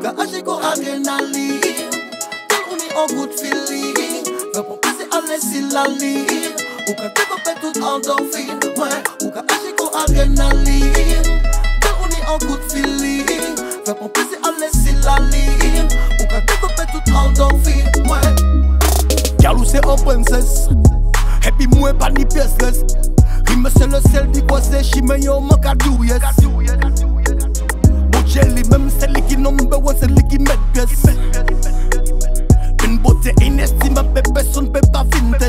ka agir comme adrénaline. On est en good feeling. Fais pour passer à l'aise la ligne. Ou ka développer tout endorphine. Ouais, ou ka agir comme adrénaline. On est en good feeling. Fais pour passer à l'aise la ligne. Ou ka développer tout endorphine. Ouais. Galou c'est en princesse. Et puis moi pas ni pièce reste. Rime c'est le sel di quoi c'est chimé yo manque à do yes. Bon jelly même celle qui number one celle qui met pièce. Une beauté inestimable personne peut pas finesse.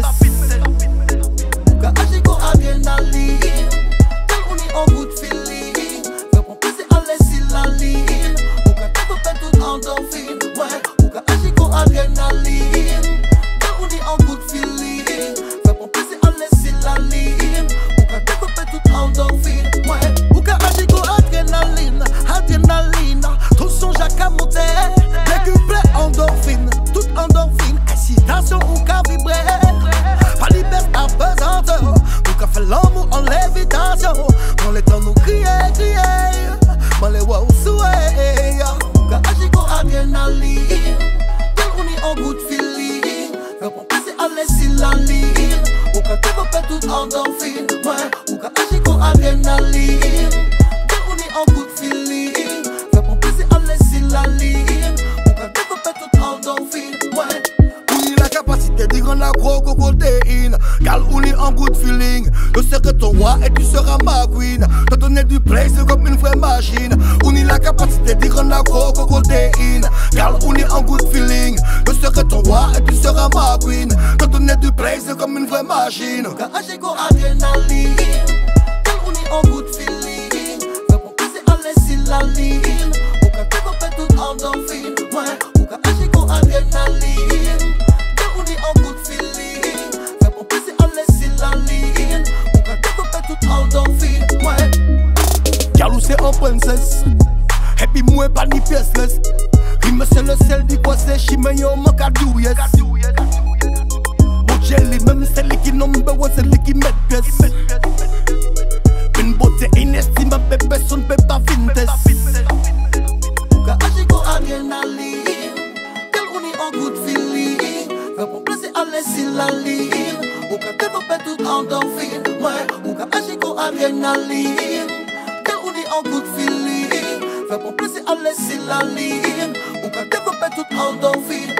Ou ka agir comme adrénaline. On est en good feeling. Fais pour passer à l'aise la ligne. Ou ka développer tout endorphine. Ouais, ou ka agir comme adrénaline. On est en good feeling. Fais pour passer à l'aise la ligne. Ou ka développer tout endorphine. Ouais, ou ka agir comme adrénaline. Adrénaline, tout son jack à monter. Décuplé endorphine, toute endorphine. Excitation ou ka vibrer. Pas l'hyper à pesanteur. Ou ka fait l'amour en lévitation. Dans les temps nous crier, crier. Dans les wow souhait. Ou ka agir comme adrénaline. On est en good feeling. Fais pour passer à l'aise la ligne. Ou ka développer toute endorphine. Ouais, ou ka agir comme adrénaline. On est en good feeling. Fais pour passer à l'aise la ligne. Ou ka développer toute endorphine. Ouais. On a la capacité d'y rendre accro au codéine. Car on est en good feeling. Je serai ton roi et tu seras ma queen. Te donner du plaisir comme une vraie machine. On a la capacité d'y rendre accro au codéine. Car on est en good feeling. Je serai ton roi et tu seras ma queen. Te donner du plaisir comme une vraie machine. Ka agir comme adrénaline. On est en good feeling. Fais pour passer à l'aise la ligne. Ou ka développer toute endorphine. Ouais, ou ka agir comme adrénaline. On est en good feeling. Fais pour passer à l'aise la ligne. Ou ka développer toute endorphine. Ouais. Galou c'est en princesse. Et puis moi pas ni pièce reste. Rime c'est le sel di quoi c'est chimé yo manque à do yes. Bon jelly même celle qui number one celle qui met pièce. Une beauté inestimable personne peut pas finesse. Ou ka agir comme adrénaline. On est en good feeling. Fais pour passer à l'aise la ligne. Ou ka développer toute endorphine. Ouais, ou ka agir comme adrénaline. On est en good feeling. Fais pour passer à l'aise la ligne. Ou ka développer toute endorphine.